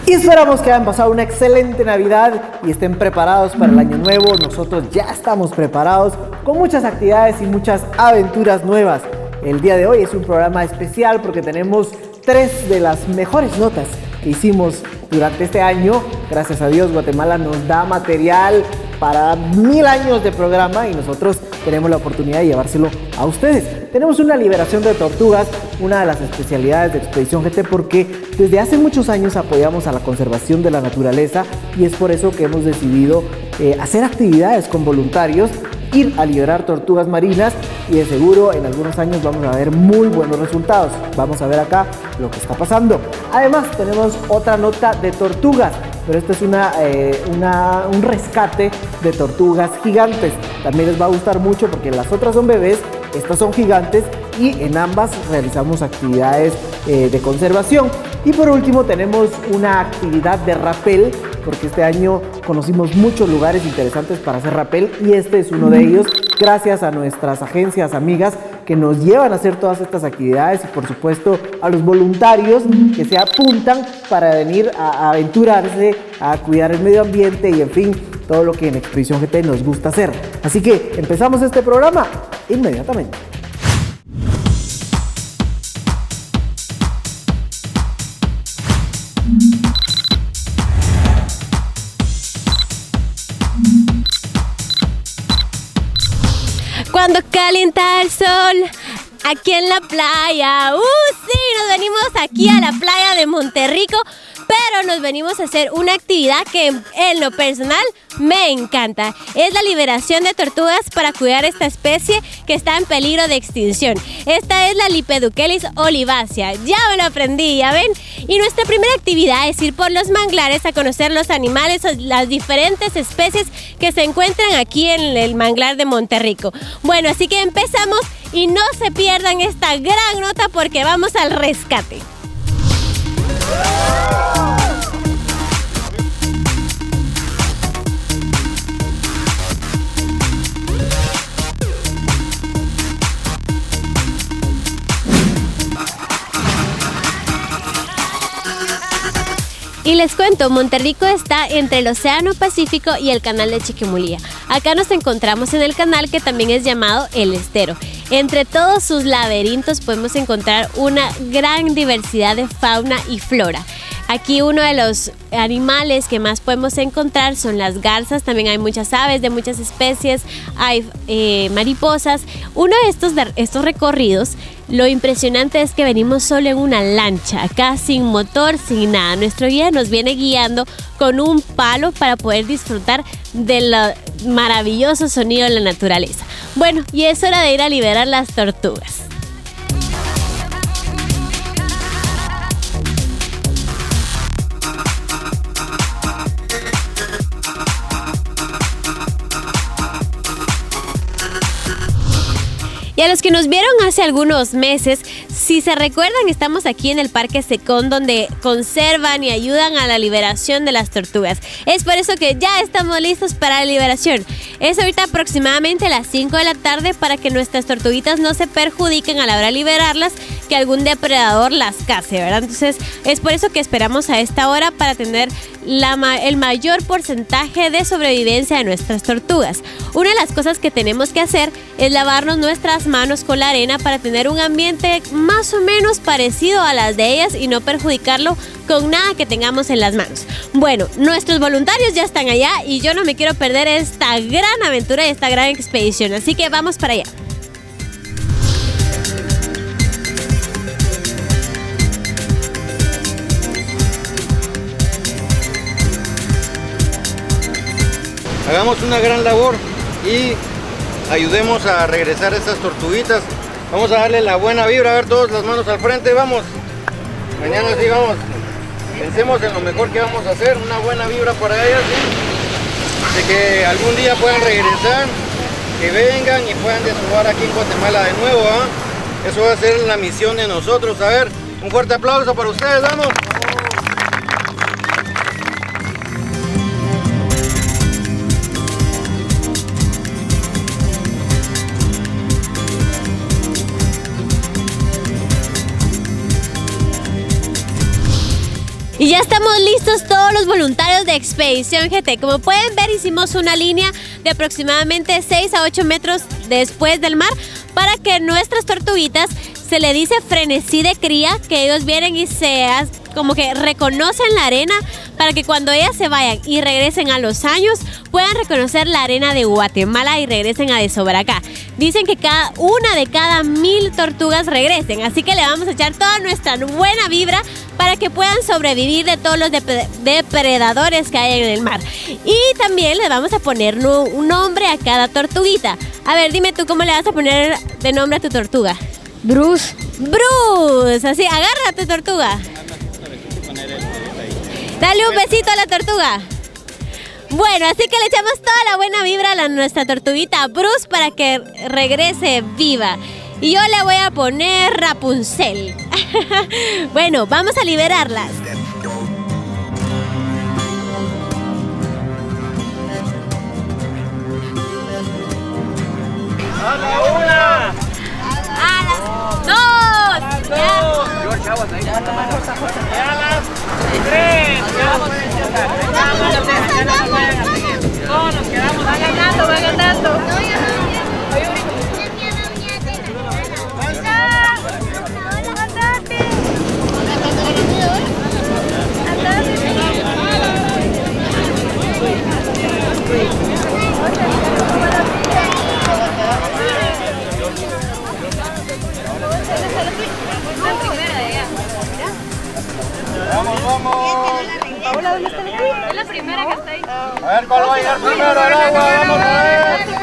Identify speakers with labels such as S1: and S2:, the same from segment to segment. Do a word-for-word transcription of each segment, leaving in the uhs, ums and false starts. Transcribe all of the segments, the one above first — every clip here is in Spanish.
S1: Y esperamos que hayan pasado una excelente Navidad y estén preparados para el año nuevo. Nosotros ya estamos preparados con muchas actividades y muchas aventuras nuevas. El día de hoy es un programa especial porque tenemos tres de las mejores notas que hicimos durante este año. Gracias a Dios, Guatemala nos da material para mil años de programa y nosotros tenemos la oportunidad de llevárselo a ustedes. Tenemos una liberación de tortugas, una de las especialidades de Expedición G T, porque desde hace muchos años apoyamos a la conservación de la naturaleza y es por eso que hemos decidido eh, hacer actividades con voluntarios, ir a liberar tortugas marinas y de seguro en algunos años vamos a ver muy buenos resultados. Vamos a ver acá lo que está pasando. Además tenemos otra nota de tortugas, pero esto es una, eh, una, un rescate de tortugas gigantes. También les va a gustar mucho porque las otras son bebés, estas son gigantes y en ambas realizamos actividades eh, de conservación. Y por último tenemos una actividad de rapel, porque este año conocimos muchos lugares interesantes para hacer rapel y este es uno de ellos, gracias a nuestras agencias amigas que nos llevan a hacer todas estas actividades y por supuesto a los voluntarios que se apuntan para venir a aventurarse, a cuidar el medio ambiente y en fin, todo lo que en Expedición G T nos gusta hacer. Así que empezamos este programa inmediatamente.
S2: Cuando calienta el sol aquí en la playa, ¡uh, sí! Nos venimos aquí a la playa de Monterrico, pero nos venimos a hacer una actividad que en lo personal me encanta. Es la liberación de tortugas para cuidar esta especie que está en peligro de extinción. Esta es la Lipeducelis olivácea. Ya me lo aprendí, ¿ya ven? Y nuestra primera actividad es ir por los manglares a conocer los animales, las diferentes especies que se encuentran aquí en el manglar de Monterrico. Bueno, así que empezamos y no se pierdan esta gran nota porque vamos al rescate. Y les cuento, Monterrico está entre el Océano Pacífico y el canal de Chiquimulía. Acá nos encontramos en el canal que también es llamado El Estero. Entre todos sus laberintos podemos encontrar una gran diversidad de fauna y flora. Aquí uno de los animales que más podemos encontrar son las garzas, también hay muchas aves de muchas especies, hay eh, mariposas. Uno de estos, de estos recorridos, lo impresionante es que venimos solo en una lancha, acá sin motor, sin nada. Nuestro guía nos viene guiando con un palo para poder disfrutar del maravilloso sonido de la naturaleza. Bueno, y es hora de ir a liberar las tortugas. Y a los que nos vieron hace algunos meses, si se recuerdan, estamos aquí en el Parque Secón, donde conservan y ayudan a la liberación de las tortugas. Es por eso que ya estamos listos para la liberación. Es ahorita aproximadamente las cinco de la tarde para que nuestras tortuguitas no se perjudiquen a la hora de liberarlas, que algún depredador las case, ¿verdad? Entonces es por eso que esperamos a esta hora para tener la, el mayor porcentaje de sobrevivencia de nuestras tortugas. Una de las cosas que tenemos que hacer es lavarnos nuestras manos con la arena para tener un ambiente más o menos parecido a las de ellas y no perjudicarlo con nada que tengamos en las manos. Bueno, nuestros voluntarios ya están allá y yo no me quiero perder esta gran aventura y esta gran expedición, así que vamos para allá.
S3: Hagamos una gran labor y ayudemos a regresar a estas tortuguitas. Vamos a darle la buena vibra, a ver, todas las manos al frente, vamos. Mañana sí, vamos. Pensemos en lo mejor que vamos a hacer, una buena vibra para ellas, ¿sí? De que algún día puedan regresar, que vengan y puedan desovar aquí en Guatemala de nuevo, ¿eh? Eso va a ser la misión de nosotros. A ver, un fuerte aplauso para ustedes, vamos.
S2: Y ya estamos listos todos los voluntarios de Expedición G T. Como pueden ver, hicimos una línea de aproximadamente seis a ocho metros después del mar para que nuestras tortuguitas, se le dice frenesí de cría, que ellos vienen y se como que reconocen la arena para que cuando ellas se vayan y regresen a los años puedan reconocer la arena de Guatemala y regresen a desovar acá. Dicen que cada una de cada mil tortugas regresen, así que le vamos a echar toda nuestra buena vibra para que puedan sobrevivir de todos los dep- depredadores que hay en el mar. Y también le vamos a poner un nombre a cada tortuguita. A ver, dime tú, ¿cómo le vas a poner de nombre a tu tortuga?
S4: Bruce.
S2: Bruce, así, agarra a tu tortuga. Dale un besito a la tortuga. Bueno, así que le echamos toda la buena vibra a la, nuestra tortuguita Bruce para que regrese viva. Y yo le voy a poner Rapunzel. Bueno, vamos a liberarlas.
S3: ¡A la una!
S2: ¡A las dos!
S3: ¡A las dos! ¡Y a las tres! Todos nos quedamos.
S4: Va ganando, va ganando.
S3: Vamos, vamos.
S4: Paola, ¿dónde está la? Es la primera que está ahí.
S3: A ver cuál va a llegar primero al agua. Vamos a ver.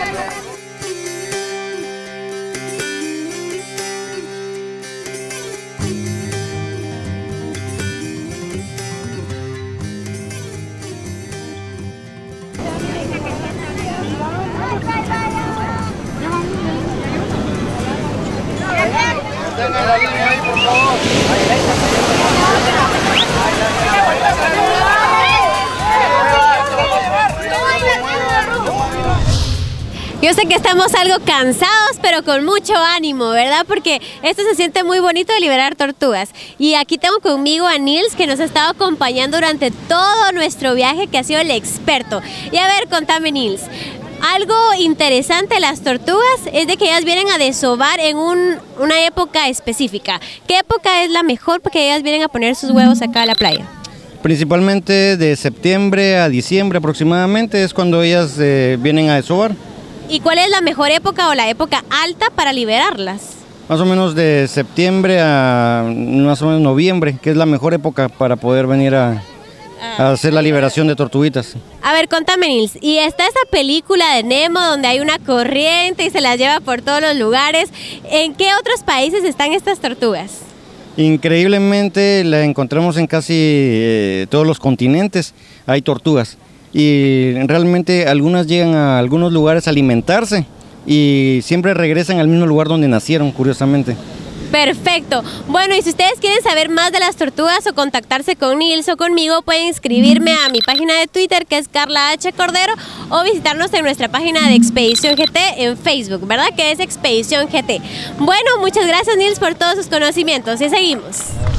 S3: Tengan la línea ahí, por favor.
S2: Yo sé que estamos algo cansados, pero con mucho ánimo, ¿verdad? Porque esto se siente muy bonito de liberar tortugas. Y aquí tengo conmigo a Nils, que nos ha estado acompañando durante todo nuestro viaje, que ha sido el experto. Y a ver, contame, Nils. Algo interesante de las tortugas es de que ellas vienen a desovar en un, una época específica. ¿Qué época es la mejor porque ellas vienen a poner sus huevos acá a la playa?
S3: Principalmente de septiembre a diciembre aproximadamente es cuando ellas eh, vienen a desovar.
S2: ¿Y cuál es la mejor época o la época alta para liberarlas?
S3: Más o menos de septiembre a más o menos noviembre, que es la mejor época para poder venir a, a hacer la liberación de tortuguitas.
S2: A ver, contame, Nils, y está esa película de Nemo donde hay una corriente y se las lleva por todos los lugares. ¿En qué otros países están estas tortugas?
S3: Increíblemente la encontramos en casi eh, todos los continentes, hay tortugas. Y realmente algunas llegan a algunos lugares a alimentarse y siempre regresan al mismo lugar donde nacieron, curiosamente.
S2: Perfecto. Bueno, y si ustedes quieren saber más de las tortugas o contactarse con Nils o conmigo, pueden inscribirme a mi página de Twitter, que es Carla H. Cordero, o visitarnos en nuestra página de Expedición G T en Facebook, ¿verdad? Que es Expedición G T. Bueno, muchas gracias, Nils, por todos sus conocimientos y seguimos.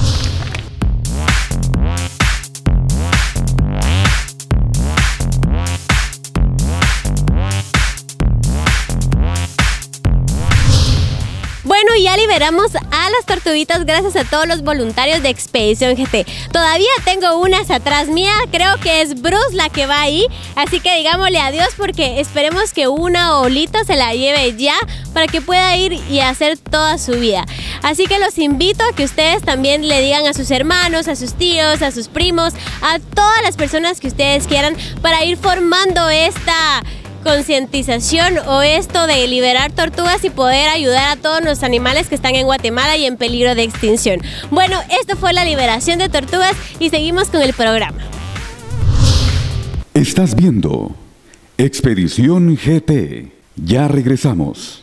S2: Bueno, ya liberamos a las tortuguitas gracias a todos los voluntarios de Expedición G T. Todavía tengo unas atrás mía, creo que es Bruce la que va ahí, así que digámosle adiós porque esperemos que una olita se la lleve ya para que pueda ir y hacer toda su vida. Así que los invito a que ustedes también le digan a sus hermanos, a sus tíos, a sus primos, a todas las personas que ustedes quieran para ir formando esta concientización o esto de liberar tortugas y poder ayudar a todos los animales que están en Guatemala y en peligro de extinción. Bueno, esto fue la liberación de tortugas y seguimos con el programa.
S5: Estás viendo Expedición G T. Ya regresamos.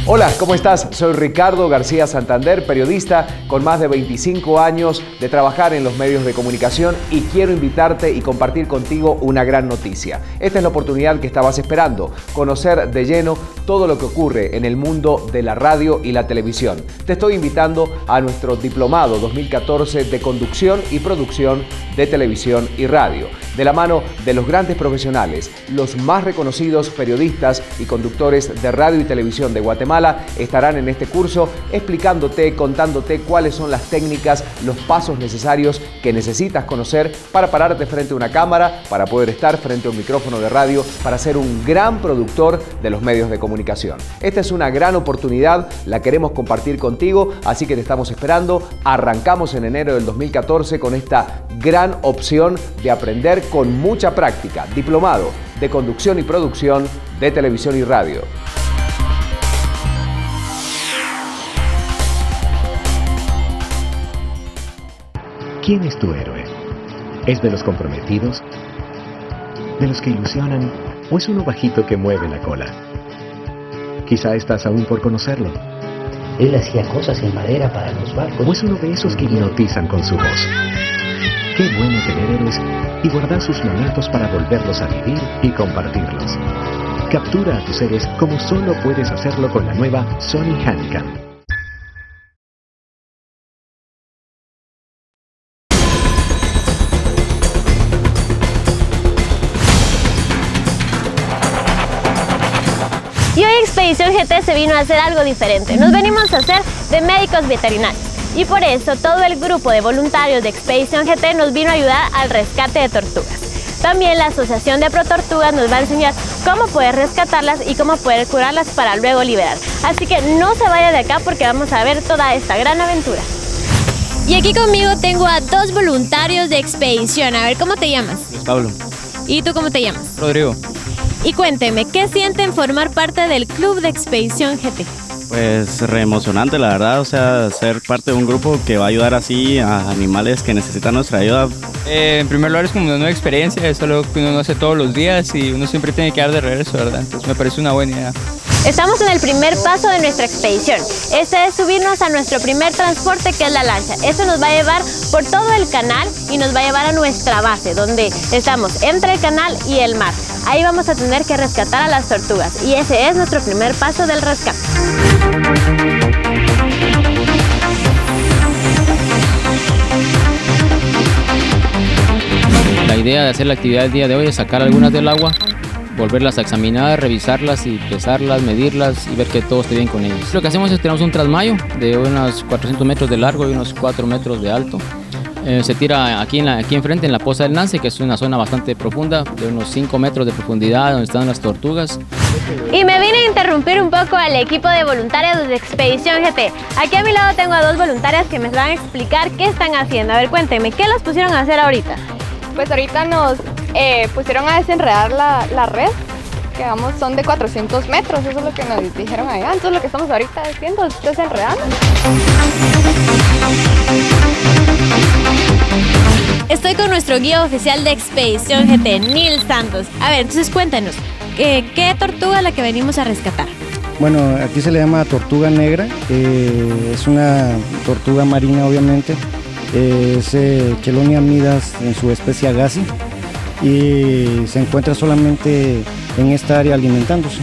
S6: Hola, ¿cómo estás? Soy Ricardo García Santander, periodista con más de veinticinco años de trabajar en los medios de comunicación y quiero invitarte y compartir contigo una gran noticia. Esta es la oportunidad que estabas esperando, conocer de lleno todo lo que ocurre en el mundo de la radio y la televisión. Te estoy invitando a nuestro Diplomado dos mil catorce de Conducción y Producción de Televisión y Radio. De la mano de los grandes profesionales, los más reconocidos periodistas y conductores de radio y televisión de Guatemala estarán en este curso explicándote, contándote cuáles son las técnicas, los pasos necesarios que necesitas conocer para pararte frente a una cámara, para poder estar frente a un micrófono de radio, para ser un gran productor de los medios de comunicación. Esta es una gran oportunidad, la queremos compartir contigo, así que te estamos esperando. Arrancamos en enero del dos mil catorce con esta gran opción de aprender con mucha práctica. Diplomado de Conducción y Producción de Televisión y Radio.
S7: ¿Quién es tu héroe? ¿Es de los comprometidos? ¿De los que ilusionan? ¿O es uno bajito que mueve la cola? Quizá estás aún por conocerlo.
S8: Él hacía cosas en madera para los barcos.
S7: ¿O es uno de esos que hipnotizan con su voz? Qué bueno tener héroes y guardar sus momentos para volverlos a vivir y compartirlos. Captura a tus héroes como solo puedes hacerlo con la nueva Sony Handycam.
S2: Y hoy Expedición G T se vino a hacer algo diferente. Nos venimos a hacer de médicos veterinarios. Y por eso todo el grupo de voluntarios de Expedición G T nos vino a ayudar al rescate de tortugas. También la Asociación de Pro Tortugas nos va a enseñar cómo poder rescatarlas y cómo poder curarlas para luego liberar. Así que no se vaya de acá porque vamos a ver toda esta gran aventura. Y aquí conmigo tengo a dos voluntarios de Expedición. A ver, ¿cómo te llamas?
S9: Pablo.
S2: ¿Y tú cómo te llamas?
S9: Rodrigo.
S2: Y cuénteme, ¿qué sienten formar parte del Club de Expedición G T?
S9: Pues re emocionante, la verdad, o sea, ser parte de un grupo que va a ayudar así a animales que necesitan nuestra ayuda.
S10: Eh, en primer lugar es como una nueva experiencia, es algo que uno no hace todos los días y uno siempre tiene que dar de regreso, ¿verdad? Entonces me parece una buena idea.
S2: Estamos en el primer paso de nuestra expedición. Este es subirnos a nuestro primer transporte, que es la lancha. Esto nos va a llevar por todo el canal y nos va a llevar a nuestra base, donde estamos entre el canal y el mar. Ahí vamos a tener que rescatar a las tortugas y ese es nuestro primer paso del rescate.
S11: La idea de hacer la actividad del día de hoy es sacar algunas del agua, volverlas a examinar, revisarlas y pesarlas, medirlas y ver que todo esté bien con ellas. Lo que hacemos es tenemos un trasmayo de unos cuatrocientos metros de largo y unos cuatro metros de alto. Eh, se tira aquí, en la, aquí enfrente en la Poza del Nance, que es una zona bastante profunda, de unos cinco metros de profundidad, donde están las tortugas.
S2: Y me vine a interrumpir un poco al equipo de voluntarios de Expedición G T. Aquí a mi lado tengo a dos voluntarias que me van a explicar qué están haciendo. A ver, cuéntenme, ¿qué las pusieron a hacer ahorita?
S12: Pues ahorita nos eh, pusieron a desenredar la, la red, que vamos, son de cuatrocientos metros, eso es lo que nos dijeron allá. Entonces lo que estamos ahorita haciendo es desenredando.
S2: Estoy con nuestro guía oficial de Expedición G T, Nils Santos. A ver, entonces cuéntanos, ¿qué, qué tortuga es la que venimos a rescatar?
S13: Bueno, aquí se le llama tortuga negra, eh, es una tortuga marina obviamente, eh, es eh, Chelonia midas en su especie Agassiz y se encuentra solamente en esta área alimentándose.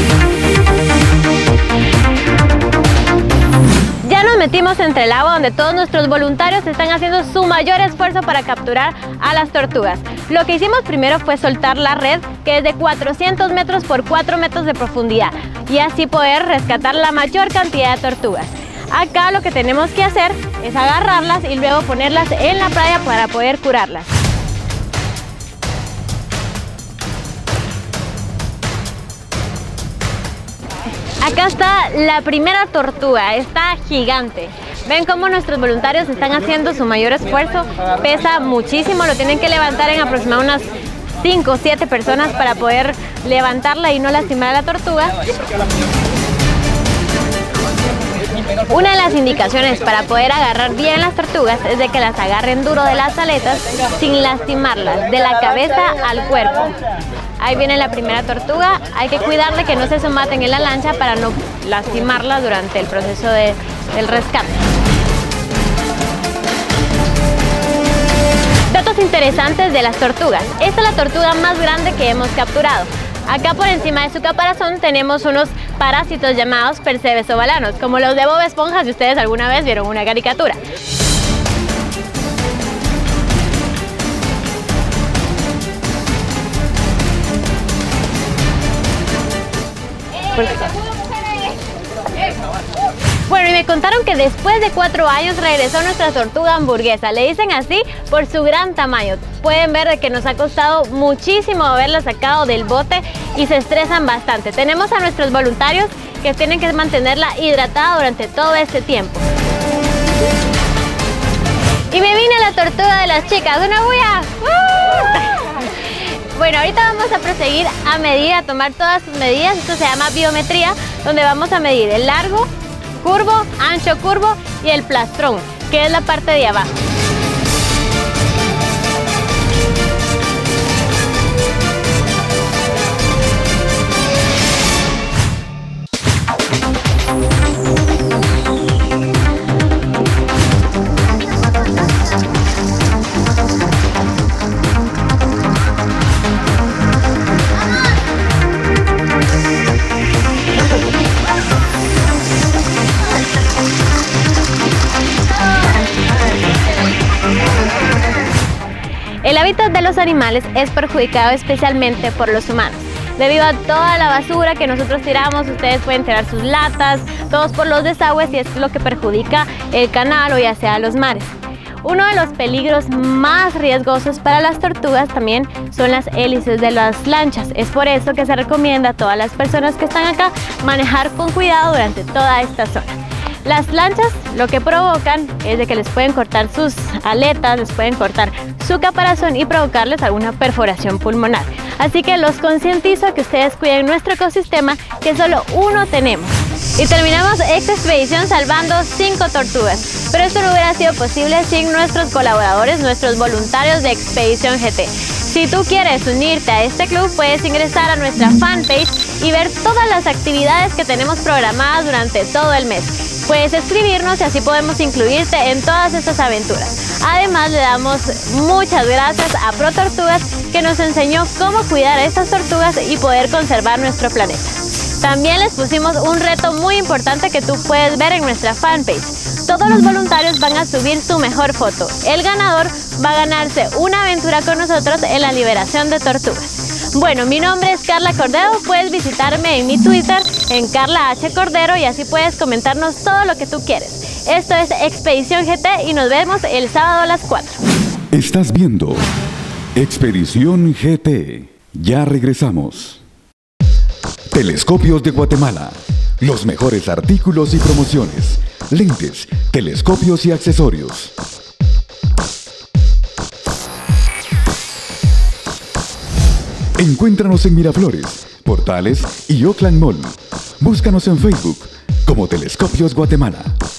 S2: Ya nos metimos entre el agua donde todos nuestros voluntarios están haciendo su mayor esfuerzo para capturar a las tortugas. Lo que hicimos primero fue soltar la red, que es de cuatrocientos metros por cuatro metros de profundidad, y así poder rescatar la mayor cantidad de tortugas. Acá lo que tenemos que hacer es agarrarlas y luego ponerlas en la playa para poder curarlas. Acá está la primera tortuga, está gigante. Ven cómo nuestros voluntarios están haciendo su mayor esfuerzo, pesa muchísimo, lo tienen que levantar en aproximadamente unas cinco o siete personas para poder levantarla y no lastimar a la tortuga. Una de las indicaciones para poder agarrar bien las tortugas es de que las agarren duro de las aletas sin lastimarlas, de la cabeza al cuerpo. Ahí viene la primera tortuga. Hay que cuidar de que no se somaten en la lancha para no lastimarla durante el proceso de, del rescate. Datos interesantes de las tortugas. Esta es la tortuga más grande que hemos capturado. Acá por encima de su caparazón tenemos unos parásitos llamados percebes ovalanos, como los de Bob Esponja, si ustedes alguna vez vieron una caricatura. Bueno, y me contaron que después de cuatro años regresó nuestra tortuga hamburguesa. Le dicen así por su gran tamaño. Pueden ver de que nos ha costado muchísimo haberla sacado del bote y se estresan bastante. Tenemos a nuestros voluntarios que tienen que mantenerla hidratada durante todo este tiempo. Y me vine la tortuga de las chicas. ¡Una bulla! ¡Uh! Bueno, ahorita vamos a proseguir a medir, a tomar todas sus medidas. Esto se llama biometría, donde vamos a medir el largo, curvo, ancho, curvo y el plastrón, que es la parte de abajo. El hábitat de los animales es perjudicado especialmente por los humanos. Debido a toda la basura que nosotros tiramos, ustedes pueden tirar sus latas, todos por los desagües, y es lo que perjudica el canal o ya sea los mares. Uno de los peligros más riesgosos para las tortugas también son las hélices de las lanchas. Es por eso que se recomienda a todas las personas que están acá manejar con cuidado durante toda esta zona. Las lanchas lo que provocan es de que les pueden cortar sus aletas, les pueden cortar su caparazón y provocarles alguna perforación pulmonar. Así que los concientizo a que ustedes cuiden nuestro ecosistema, que solo uno tenemos. Y terminamos esta expedición salvando cinco tortugas. Pero esto no hubiera sido posible sin nuestros colaboradores, nuestros voluntarios de Expedición G T. Si tú quieres unirte a este club, puedes ingresar a nuestra fanpage y ver todas las actividades que tenemos programadas durante todo el mes. Puedes escribirnos y así podemos incluirte en todas estas aventuras. Además, le damos muchas gracias a Pro Tortugas, que nos enseñó cómo cuidar a estas tortugas y poder conservar nuestro planeta. También les pusimos un reto muy importante que tú puedes ver en nuestra fanpage. Todos los voluntarios van a subir su mejor foto. El ganador va a ganarse una aventura con nosotros en la liberación de tortugas. Bueno, mi nombre es Carla Cordero. Puedes visitarme en mi Twitter, en Carla H. Cordero, y así puedes comentarnos todo lo que tú quieres. Esto es Expedición G T y nos vemos el sábado a las cuatro.
S5: Estás viendo Expedición G T. Ya regresamos. Telescopios de Guatemala. Los mejores artículos y promociones. Lentes, telescopios y accesorios. Encuéntranos en Miraflores, Portales y Oakland Mall. Búscanos en Facebook como Telescopios Guatemala.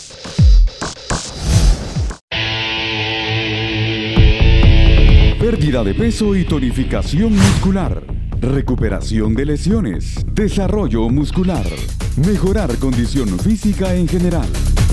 S5: Pérdida de peso y tonificación muscular. Recuperación de lesiones. Desarrollo muscular. Mejorar condición física en general.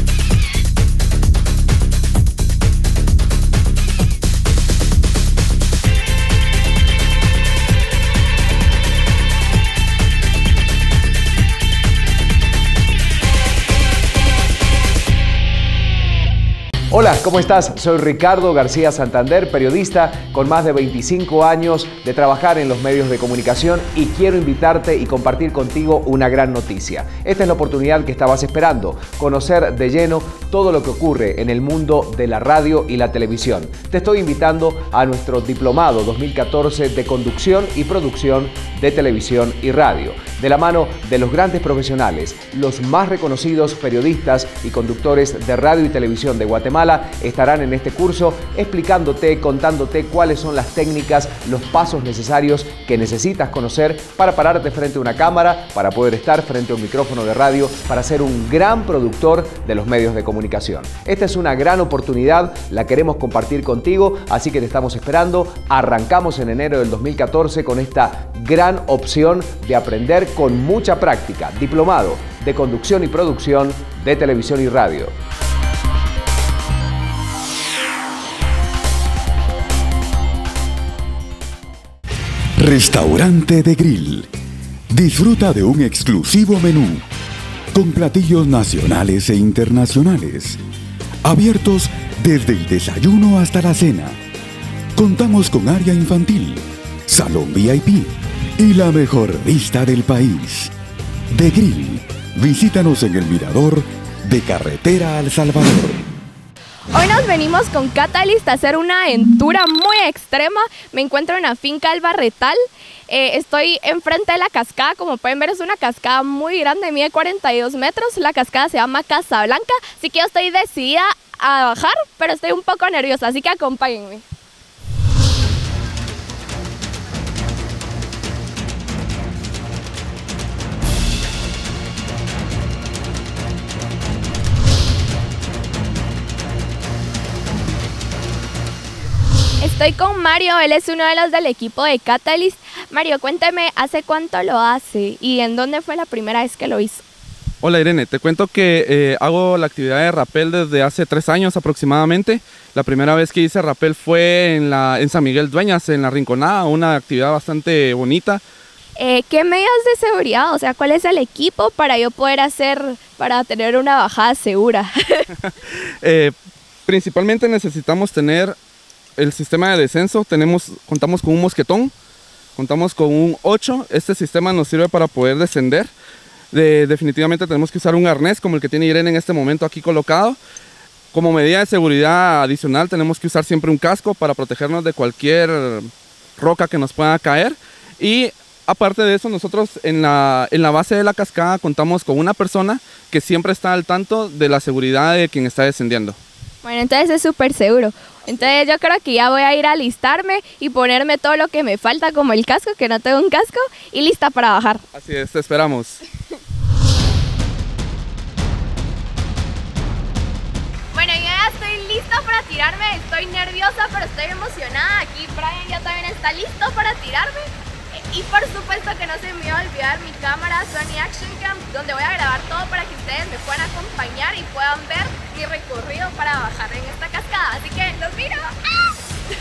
S6: Hola, ¿cómo estás? Soy Ricardo García Santander, periodista con más de veinticinco años de trabajar en los medios de comunicación, y quiero invitarte y compartir contigo una gran noticia. Esta es la oportunidad que estabas esperando, conocer de lleno todo lo que ocurre en el mundo de la radio y la televisión. Te estoy invitando a nuestro Diplomado dos mil catorce de Conducción y Producción de Televisión y Radio, de la mano de los grandes profesionales, los más reconocidos periodistas y conductores de radio y televisión de Guatemala, Guatemala estarán en este curso explicándote, contándote cuáles son las técnicas, los pasos necesarios que necesitas conocer para pararte frente a una cámara, para poder estar frente a un micrófono de radio, para ser un gran productor de los medios de comunicación. Esta es una gran oportunidad, la queremos compartir contigo, así que te estamos esperando. Arrancamos en enero del dos mil catorce con esta gran opción de aprender con mucha práctica. Diplomado de Conducción y Producción de Televisión y Radio.
S5: Restaurante de Grill. Disfruta de un exclusivo menú con platillos nacionales e internacionales, abiertos desde el desayuno hasta la cena. Contamos con área infantil, salón V I P y la mejor vista del país. De Grill, visítanos en el mirador de Carretera al Salvador.
S12: Hoy nos venimos con Catalyst a hacer una aventura muy extrema. Me encuentro en la finca El Barretal. Eh, estoy enfrente de la cascada, como pueden ver es una cascada muy grande, mide cuarenta y dos metros. La cascada se llama Casablanca, así que yo estoy decidida a bajar, pero estoy un poco nerviosa, así que acompáñenme. Estoy con Mario, él es uno de los del equipo de Catalyst. Mario, cuénteme, ¿hace cuánto lo hace y en dónde fue la primera vez que lo hizo?
S14: Hola Irene, te cuento que eh, hago la actividad de rappel desde hace tres años aproximadamente. La primera vez que hice rappel fue en, la, en San Miguel Dueñas, en La Rinconada, una actividad bastante bonita.
S12: Eh, ¿Qué medios de seguridad? O sea, ¿cuál es el equipo para yo poder hacer, para tener una bajada segura?
S14: eh, principalmente necesitamos tener el sistema de descenso. Tenemos, contamos con un mosquetón, contamos con un ocho. Este sistema nos sirve para poder descender. De, definitivamente tenemos que usar un arnés como el que tiene Irene en este momento aquí colocado. Como medida de seguridad adicional tenemos que usar siempre un casco para protegernos de cualquier roca que nos pueda caer. Y aparte de eso, nosotros en la, en la base de la cascada contamos con una persona que siempre está al tanto de la seguridad de quien está descendiendo.
S12: Bueno, entonces es súper seguro. Entonces yo creo que ya voy a ir a alistarme y ponerme todo lo que me falta, como el casco, que no tengo un casco, y lista para bajar.
S14: Así es, te esperamos.
S12: Bueno, yo ya estoy lista para tirarme, estoy nerviosa pero estoy emocionada. Aquí Brian ya también está listo para tirarme. Y por supuesto que no se me va a olvidar mi cámara Sony Action Cam, donde voy a grabar todo para que ustedes me puedan acompañar y puedan ver mi recorrido para bajar en esta cascada. Así que los miro. ¡Ah!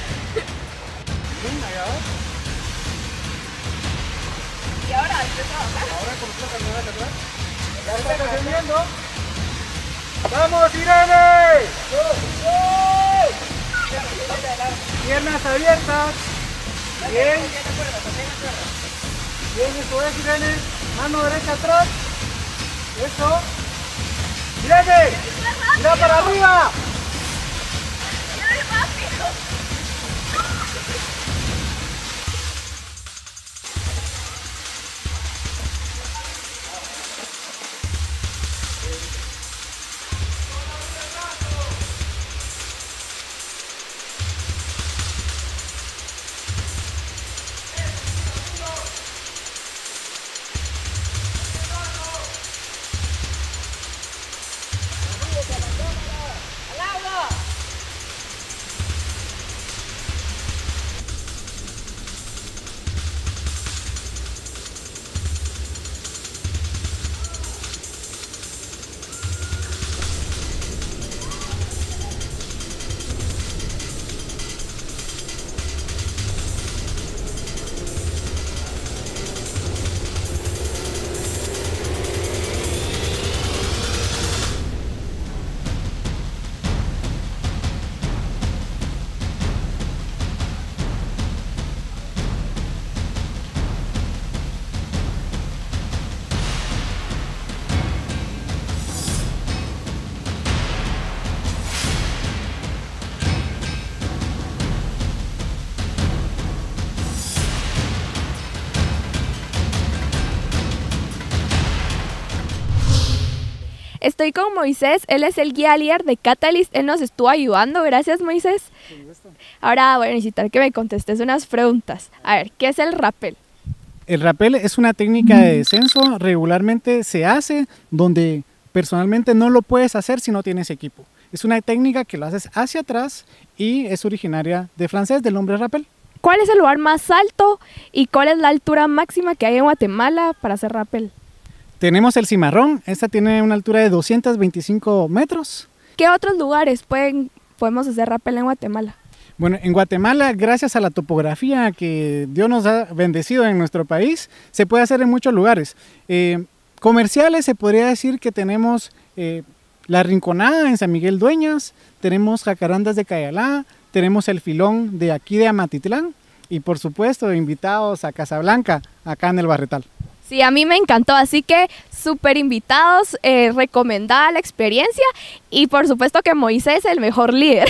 S12: Y ahora empiezo a bajar.
S3: Ahora con la camioneta acá atrás. Ya está descendiendo. ¡Vamos, Irene! Piernas abiertas. Bien. Bien, eso es, Irene. Mano derecha atrás. Eso. Irene, mira para arriba.
S12: ¡Alá! Estoy con Moisés, él es el guía líder de Catalyst, él nos estuvo ayudando, gracias Moisés. Ahora voy a necesitar que me contestes unas preguntas. A ver, ¿qué es el rappel?
S15: El rappel es una técnica de descenso, regularmente se hace donde personalmente no lo puedes hacer si no tienes equipo. Es una técnica que lo haces hacia atrás y es originaria de francés, del nombre rappel.
S12: ¿Cuál es el lugar más alto y cuál es la altura máxima que hay en Guatemala para hacer rappel?
S15: Tenemos el Cimarrón, esta tiene una altura de doscientos veinticinco metros.
S12: ¿Qué otros lugares pueden, podemos hacer rappel en Guatemala?
S15: Bueno, en Guatemala, gracias a la topografía que Dios nos ha bendecido en nuestro país, se puede hacer en muchos lugares. Eh, comerciales, se podría decir que tenemos eh, La Rinconada en San Miguel Dueñas, tenemos Jacarandas de Cayalá, tenemos el Filón de aquí de Amatitlán y por supuesto invitados a Casablanca, acá en el Barretal.
S12: Sí, a mí me encantó, así que súper invitados, eh, recomendada la experiencia y por supuesto que Moisés es el mejor líder.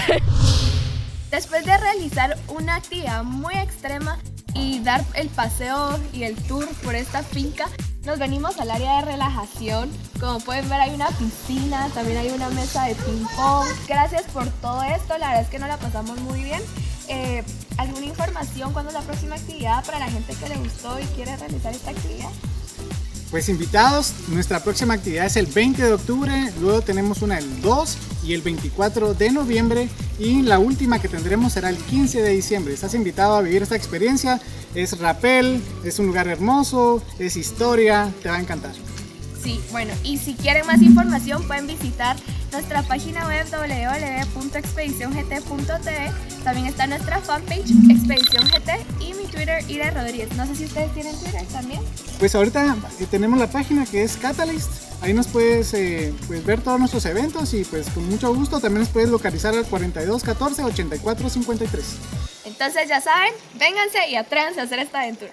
S12: Después de realizar una actividad muy extrema y dar el paseo y el tour por esta finca, nos venimos al área de relajación. Como pueden ver, hay una piscina, también hay una mesa de ping pong. Gracias por todo esto, la verdad es que nos la pasamos muy bien. Eh, ¿Alguna información cuándo es la próxima actividad para la gente que le gustó y quiere realizar esta actividad?
S15: Pues invitados, nuestra próxima actividad es el veinte de octubre, luego tenemos una el dos y el veinticuatro de noviembre y la última que tendremos será el quince de diciembre. Estás invitado a vivir esta experiencia, es rappel, es un lugar hermoso, es historia, te va a encantar.
S12: Sí, bueno, y si quieren más información pueden visitar nuestra página web doble u doble u doble u punto expedición g t punto t v. También está nuestra fanpage Expedición G T y mi Twitter, Ira Rodríguez. No sé si ustedes tienen Twitter también.
S15: Pues ahorita eh, tenemos la página que es Catalyst. Ahí nos puedes eh, pues ver todos nuestros eventos y pues con mucho gusto también nos puedes localizar al cuarenta y dos catorce ochenta y cuatro cincuenta y tres.
S12: Entonces ya saben, vénganse y atrévanse a hacer esta aventura.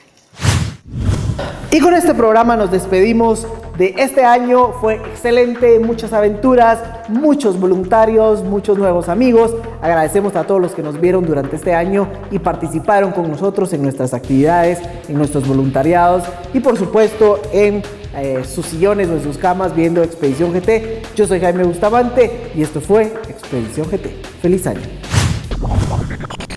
S1: Y con este programa nos despedimos de este año. Fue excelente, muchas aventuras, muchos voluntarios, muchos nuevos amigos. Agradecemos a todos los que nos vieron durante este año y participaron con nosotros en nuestras actividades, en nuestros voluntariados y por supuesto en eh, sus sillones o en sus camas viendo Expedición G T. Yo soy Jaime Bustamante y esto fue Expedición G T. ¡Feliz año!